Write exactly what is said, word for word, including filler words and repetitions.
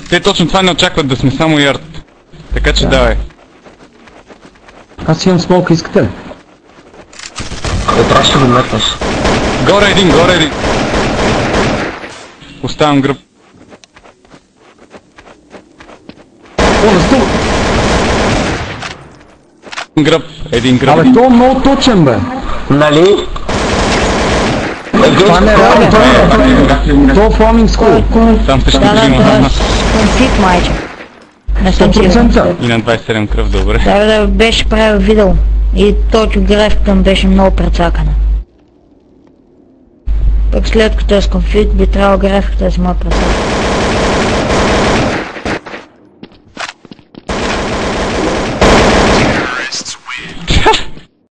Те точно това не очакват, да сме само ярд. Така че да. Давай. Аз имам смолка, искате ли? Отра ще го метнеш. Горе един, горе един. Оставам гръб. О, на стул! Гръб, един гръб. Абе, то е много точен, бе! Нали? Това не е реално, това е... То е фламинг скул. Там също Да, да, трима. това е конфликт, майче. Не съм сто сигурен. процента. И на двайсет и седем кръв, добре. Да, да, беше правил видео. И точно графиката му беше много прецакана. Пък след като е с конфликт, би трябвало графиката да си му прецакана.